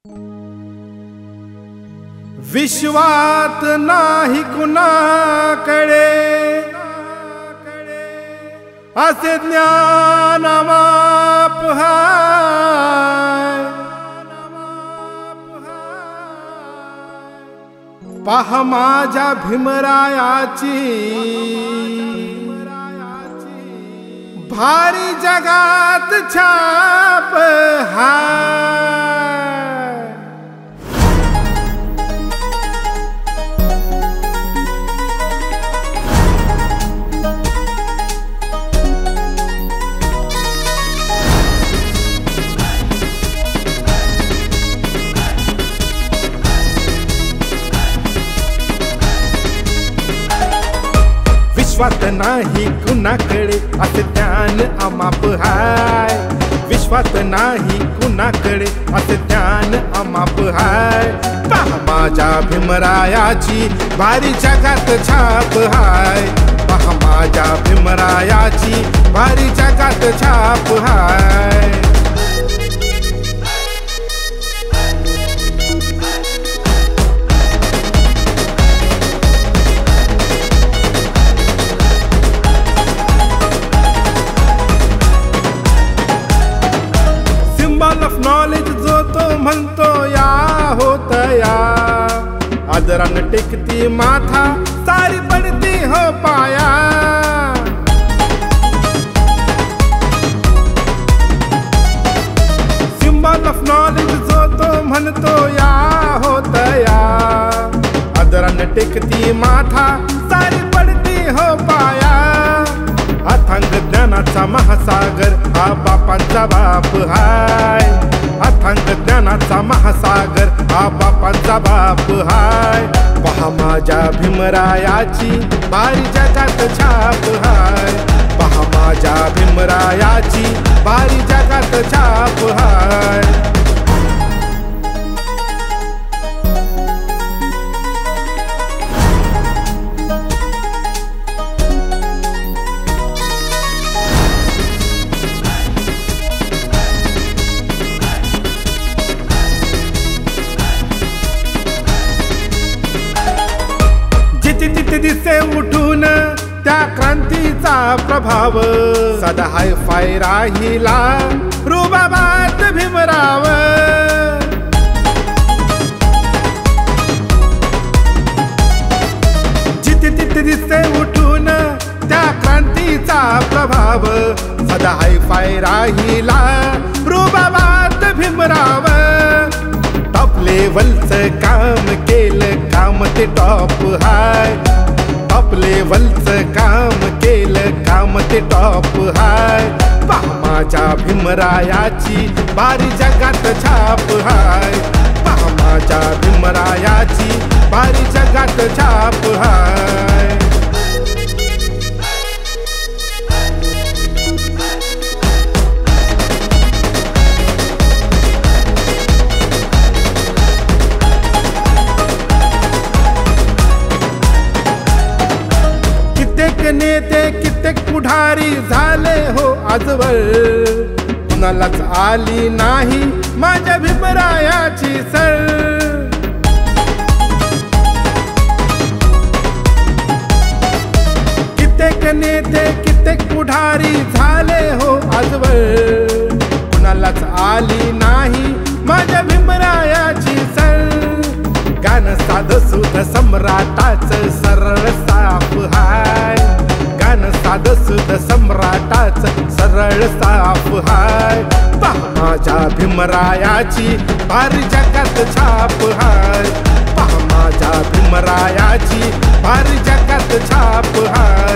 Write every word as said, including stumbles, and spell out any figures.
विश्वात नाही कुणाकडे असे ज्ञान माप हाय। पहा माझ्या भीमरायाची भारी जगात छाप हाय। विश्वात नाही कुणाकडे असे ज्ञान अमाप हाय। विश्वात नाही कुणाकडे असे ज्ञान अमाप हाय। पहा माझ्या भीमरायाची भारी जगात छाप हाय। पहा माझ्या भीमरायाची भारी जगात छाप हाय। नॉलेज जो तो म्हणतो या होत या। आदरानं टेकती माथा सारी पडती हो पाया। सिंबल ऑफ नॉलेज जो तो म्हणतो या होत या। आदरानं टेकती माथा सारी पडती हो पाया। अथांग ज्ञानाचा महासागर हा बापांचा बाप हाय। अथांग ज्ञानाचा महासागर हा बापांचा बाप हाय। पहा माझ्या भीमरायाची भारी जगात छाप हाय। पहा माझ्या भीमरायाची भारी जगात छाप हाय। तिथे दिसे उठून त्या क्रांतीचा प्रभाव। सदा हाय फाय राहिला रुबाबात भीमराव। जिथे तिथे दिसे उठून त्या क्रांतीचा प्रभाव। सदा हाय फाय राहिला रुबाबात भीमराव। टॉप लेवलचं काम केलं काम ते टॉप हाय। टॉप लेवलचं काम केलं काम ते टॉप हाय। पहा माझ्या भीमरायाची भारी जगात छाप हाय। पहा माझ्या भीमरायाची भारी जगात छाप हाय। कित्येक नेते कित्येक पुढारी झाले हो आजवर। कुणालाच आली नाही माझ्या भीमरायाची सर। कित्येक नेते कित्येक पुढारी झाले हो आजवर। कुणालाच आली नाही माझ्या भीमरायाची सर। गाणं साधं सुध सम्राटाचं सरळ साफ हाय। गाणं साधं सुध सम्राटाचं सरळ साफ हाय। पहा माझ्या भीमरायाची भारी जगात छाप हाय। पहा माझ्या भीमरायाची भारी जगात छाप हाय।